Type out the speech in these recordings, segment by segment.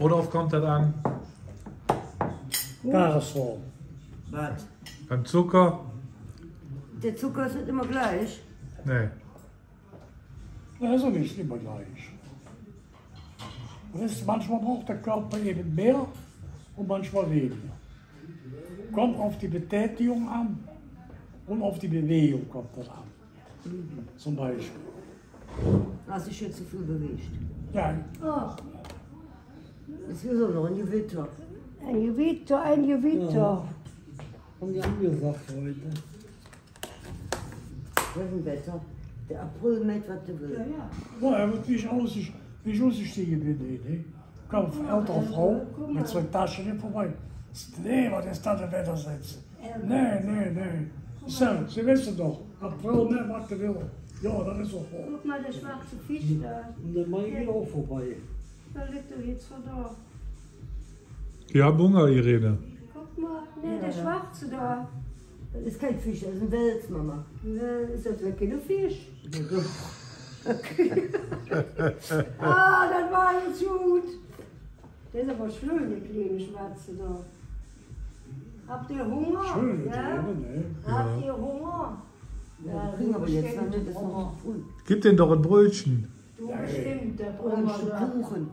Worauf kommt das an? Tagesform. Was? Beim Zucker? Der Zucker ist nicht immer gleich. Nee. Also nicht immer gleich. Manchmal braucht der Körper eben mehr und manchmal weniger. Kommt auf die Betätigung an und auf die Bewegung kommt das an. Zum Beispiel. Hast dich jetzt zu viel bewegt. Ja, Ach. Jetzt ist noch ein Gewitter. Ein Gewitter, ein Gewitter. Haben die angesagt heute. Was ist ein Wetter? Der April mäht, was du willst. ja, wie ich ausgestiegen bin, ne? Kam eine ältere Frau mit 2 Taschen vorbei. Nee, was ist das für Wetter setzen? Nee. So, Sie wissen doch, April mäht, was du willst. Ja, das ist doch voll. Guck mal, der schwarze Fisch da. Und der Mai geht auch vorbei. Da liegt er jetzt so da. Die haben Hunger, Irene. Guck mal, ne, der schwarze da. Das ist kein Fisch, das ist ein Wels, Mama. Ist das wirklich ein Fisch? Ah, das war jetzt gut. Der ist aber schön, der kleine schwarze da. Habt ihr Hunger? Schön, Ja? ne? Habt ihr Hunger? Ja, kriegen aber jetzt noch nicht, das ist noch früh. Gib denen doch ein Brötchen. Du bestimmt, der Oder ein Hunger Stück da. Kuchen.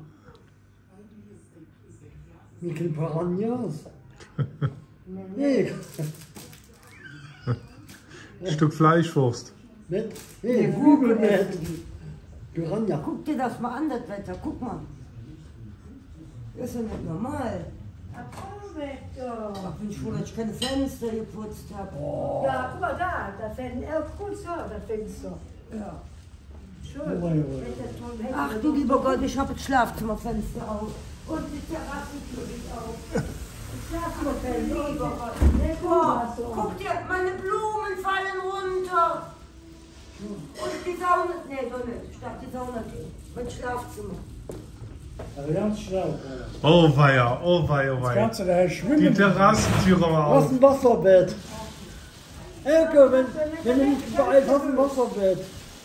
Wie viele Piranhas? Nee. Ein Stück Fleischwurst. Mit? Nee, Google mit. Piranha. Guck dir das mal an, das Wetter, guck mal. Das ist ja nicht normal. Aprilwetter. Ach, bin ich froh, dass ich keine Fenster geputzt habe. Ja, guck mal da fällt ein kurz da, das Fenster. Ja. Schön. Ach du lieber Gott, ich habe das Schlafzimmerfenster auf. Und die Terrassentür geht auf. Schlafzimmerfenster. Lieber Gott. Oh, Guck dir, meine Blumen fallen runter. Und die Sauna, nee, doch nicht. Ich dachte, die Sauna, mein Schlafzimmer. Aber ganz schnell. Oh weia, oh weia, oh Das weia. Ganze da schwimmen. Die Terrassentüre war Was auf. ein Wasserbett. Elke, wenn du nicht beeilt hast, ein Wasserbett.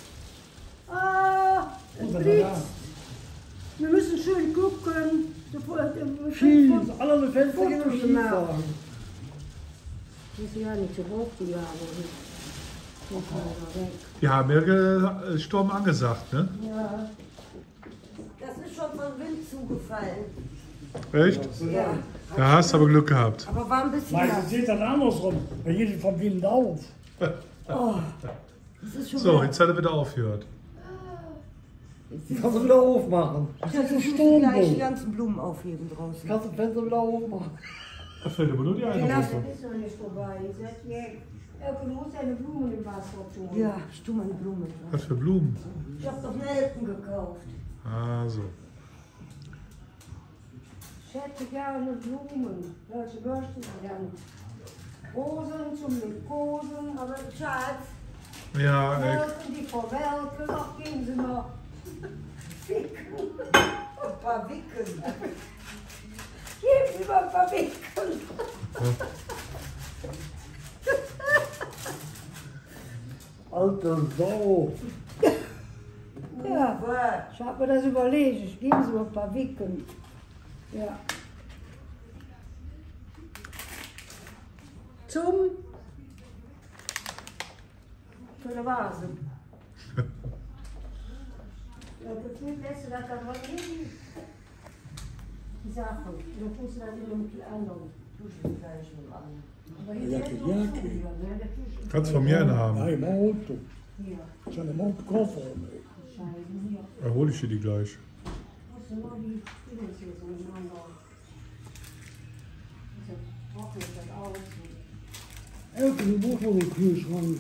Ah, es Und dann blitzt. da. Wir müssen schön gucken. Schieß, alle eine Fenster gehen und Skifahren. Das ist ja nicht so hoch, die Jahre. Muss man da weg. Die haben ja Sturm angesagt, ne? Ja. Das ist schon vom Wind zugefallen. Echt? Ja. Da hast du aber Glück gehabt. Aber war ein bisschen Meistens nass. sieht das andersrum. Da geht die vom Wind auf. Oh, das ist schon So, wieder- jetzt hat er wieder aufgehört. Kannst du wieder aufmachen. Ich muss Sturm, gleich du. die ganzen Blumen aufheben draußen. Kannst du das Fenster wieder aufmachen. Da fällt aber nur die eine Ja. runter. Das ist noch nicht vorbei. Seid weg. Elke, du musst deine Blumen im Wasser tun. Ja, ich tue meine Blumen. Was für Blumen? Ich habe doch Nelken gekauft. Ah, so. Ich hätte gerne Blumen. Welche möchten Sie denn? Rosen zum Liebkosen, aber Schatz, Ja, Nelken, die verwelken, ach, gehen Sie mal. Ficken. Ein paar Wicken. Geben Sie mal ein paar Wicken. Alter Sau. Ja, Was? ich habe mir das überlegt. Geben Sie mal ein paar Wicken. Ja. Zum für eine Vase. Ja, gefühlt lässt du das dann mal liegen. Die Sachen. Du musst das in einem anderen. Duschen gleich mit an. Aber hier Jacke, ist noch Jacke. zu, ja, ne? Der Tisch ist kannst von mir einen Ja, haben. im Auto. hier. Ich habe im Auto Koffer. Scheiße, hier. Da hole ich dir die gleich. Musst du nur die Dinge hier so ineinander. Das trocknet das aus. Elke, du brauchst noch einen Kühlschrank.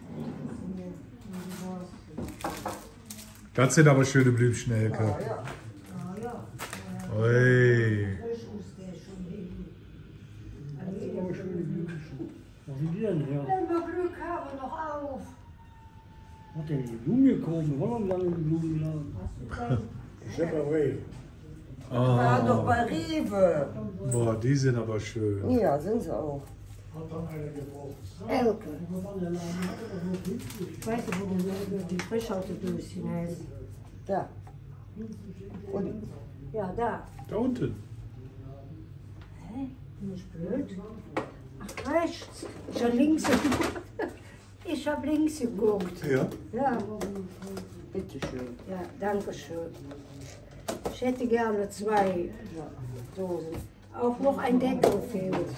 Das sind aber schöne Blümchen, Elke. Ja, ja. Ah ja. Ui. Frisch ist der schon hin. Aber schöne Blümchen. Wo sind die denn her? Wenn wir Glück haben, noch auf. Hat der die Blumen gekauft? Wir waren noch lange im Blumenladen. Separé. War doch Oh, bei Rewe. boah, die sind aber schön. Ja, sind sie auch. Hat dann einer gebraucht. Elke. Ich weiß nicht, wo die Frischhaltedöschen heißt. Da. Und, ja, da. Da unten. Hä? Bin ich blöd? Ach, rechts. Ich habe links geguckt. Ich habe links geguckt. Ja. Ja, Bitteschön. ja, danke schön. Ich hätte gerne 2 Dosen. Auch noch ein Deckel fehlt.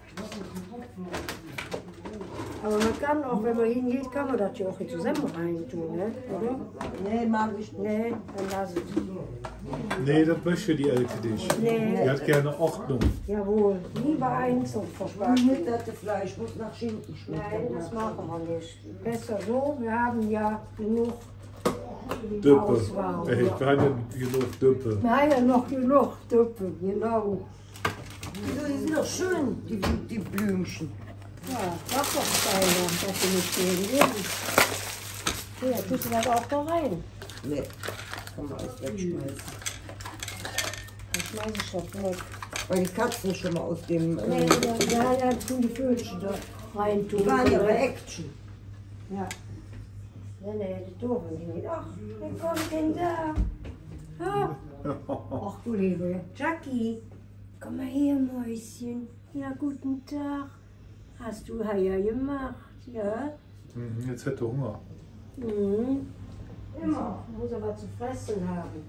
Aber man kann auch, wenn man hingeht, kann man das ja auch hier zusammen reintun, ne? Oder? Nee, mag ich nicht. Nee, dann lass es. Nee, das möchte die Elke nicht. Nee, Die hat gerne Ordnung. jawohl. Lieber einzeln Das verspart. schnitterte Fleisch muss nach Schinken Nein, schmecken. das machen wir nicht. Besser so, wir haben ja genug Düppe. Auswahl. Ey, wir haben genug Düppe. Wir haben ja noch genug Düppe, genau. Wieso, die sind doch schön, die Blümchen. Ja, mach doch keiner, dass sie nicht stehen geben. Hier, tust du das auch da rein? Nee, kann man alles wegschmeißen. Dann schmeiß ich das weg. Weil die Katzen schon mal aus dem... Nee, ja, tun die Vögelchen da rein tun. die waren ja bei Action. Ja. Nee, die doofen die nicht. Ach, wer kommt denn da? Ah. Ach du liebe Jackie, komm mal her, Mäuschen. Ja, guten Tag. Hast du ja gemacht, ja? Mhm, jetzt hätte Hunger. Mhm. Immer. Muss er was zu fressen haben.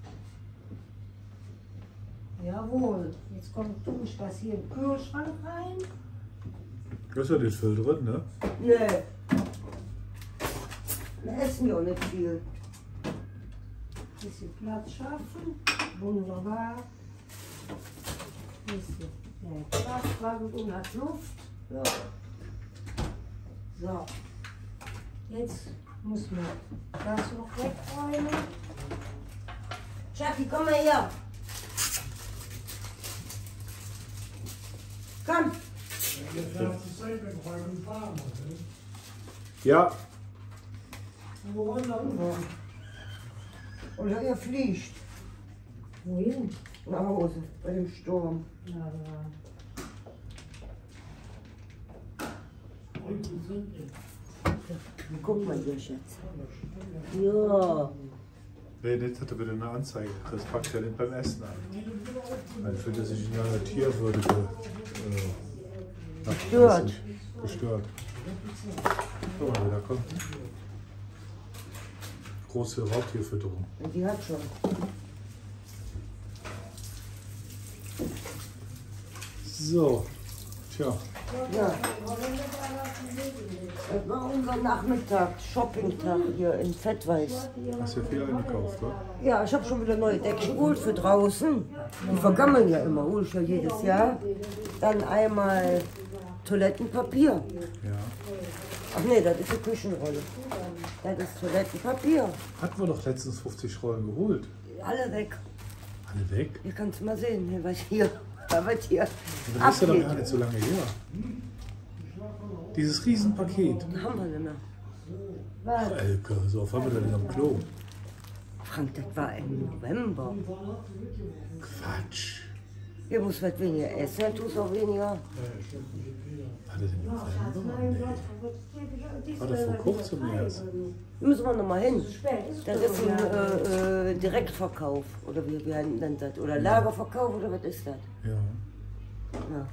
Jawohl. Jetzt tue ich das hier im Kühlschrank rein. Du hast ja den Füll drin, ne? Nee. Wir essen ja auch nicht viel. Bisschen Platz schaffen. Wunderbar. Bisschen Platz schaffen und hat Luft. Ja. So. Jetzt muss man das noch wegräumen. Jackie, komm mal her. Komm. Ja. Oder er fliegt Wohin? nach Hause bei dem Sturm. Ja, ja. Guck mal hier, Schatz. Ja. Nee, jetzt hat er wieder eine Anzeige. Das packt ja nicht beim Essen an. Weil fühlt er sich in einer Tierwürde Gestört. Gestört. Guck mal, wer da kommt. Große Raubtierfütterung. Die hat schon. So, tja. Ja. Das war unser Nachmittag, Shoppingtag hier in Fettweiß. Hast ja viel eingekauft, wa? Ja, ich habe schon wieder neue Deckchen geholt für draußen. Die vergammeln ja immer, hole ich ja jedes Jahr. Dann einmal Toilettenpapier. Ja. Ach nee, das ist die Küchenrolle. Das ist Toilettenpapier. Hatten wir doch letztens 50 Rollen geholt. Alle weg. Alle weg? Hier kannst du mal sehen, hier, was hier, was hier Und das ist ja doch gar abgeht. nicht so lange her. Dieses Riesenpaket. Haben wir nicht mehr. Ach, Elke, so oft haben wir denn am Klo? Frank, das war im November. Quatsch. Ihr müsst was weniger essen, dann tust du auch weniger. War das im November? War das vor kurzem erst? Müssen wir noch mal hin. Spät ist Das es ist doch, ja. ein Direktverkauf. Oder wie nennt das? Oder Lagerverkauf oder was ist das? Ja. Ja.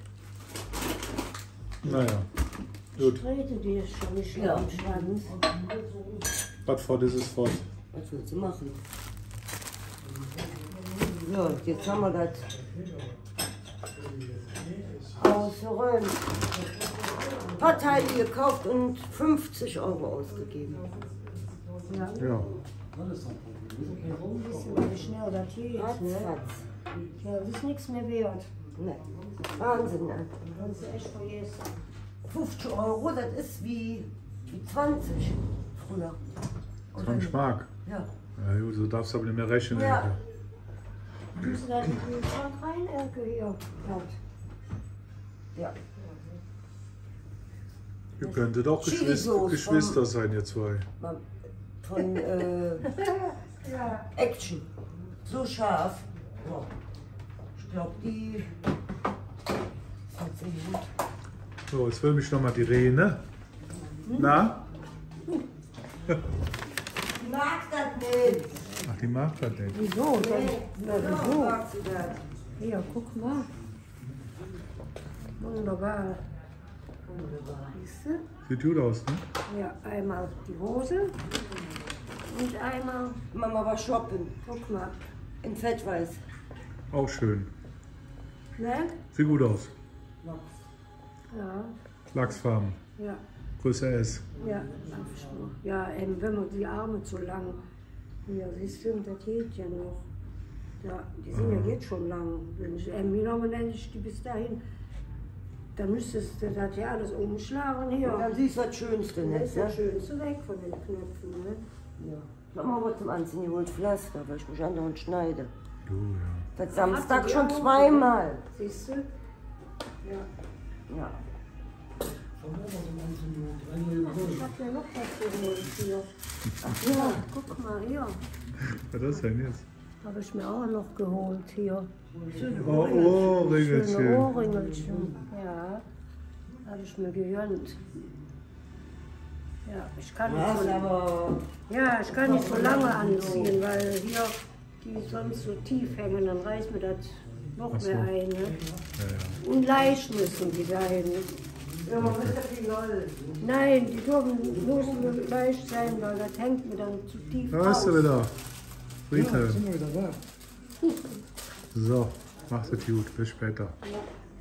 Naja. Gut. Trete dir schon nicht Ja. am Schwanz. Was fort ist es fort? Was willst du machen? So, jetzt haben wir das ausgeräumt. Ein paar Teile gekauft und 50 Euro ausgegeben. Ja. Wie schnell das geht, Ratz, ne? ratz. Ja, das ist nichts mehr wert. Ne. Wahnsinn, ne? Kannst du echt vergessen. 50 Euro, das ist wie 20 früher. 20 Mark. Ja. Ja, gut, so darfst du aber nicht mehr rechnen. Ja. Elke. Tust du das in den Kühlschrank rein, Elke? Hier. Ja. Ihr könntet auch Chili-Sauce Geschwister sein, ihr zwei. Von Ja. Action. So scharf. Ja. Ich glaube, die hat sie gut. So, jetzt will mich noch mal die Rene. Na? Ich mag das nicht. Ach, die mag das nicht. Wieso? Na, wieso? Mag sie das? Hier, guck mal. Wunderbar. Siehst du? Sieht gut aus, ne? Ja, einmal die Hose und einmal, Mama war shoppen. guck mal, In Fettweiß. Auch schön. ne? Sieht gut aus. Ja, Lachsfarben. ja, Größe S. ja, Abschluss. Ja, wenn man die Arme zu lang, hier, siehst du, das geht ja noch. Ja, die sind ja jetzt schon lang. Wenn ich wie lange nenne ich die bis dahin, dann müsstest du das ja alles umschlagen hier. Dann siehst du das Schönste Das nicht, ist ne? das Schönste weg von den Knöpfen, ne? Ja. Mama wird zum Anziehen geholt Pflaster, weil ich mich andauernd schneide. Du, ja. Seit Samstag schon zweimal. Siehst du? Ja. Ja. Ich hab ja noch was geholt hier. Ach ja, guck mal hier. Was ist das denn jetzt? Habe ich mir auch noch geholt hier. Schöne Oh, Ohrringelchen. Schöne Ohrringelchen. Ja, habe ich mir gegönnt. Ja, ich kann nicht so, ja, ich kann nicht so lange anziehen, weil hier die sonst so tief hängen, dann reißt mir das noch Ach so. mehr ein. Ne? Ja, ja. Und leicht müssen die dahin. Ja, man ist ja viel Leute. Nein, die dürfen nur so leicht sein, weil das hängt mir dann zu tief Da raus. ist er wieder. Ja, Friedhelm. sind wir wieder da. So, macht es gut. Bis später. Ja.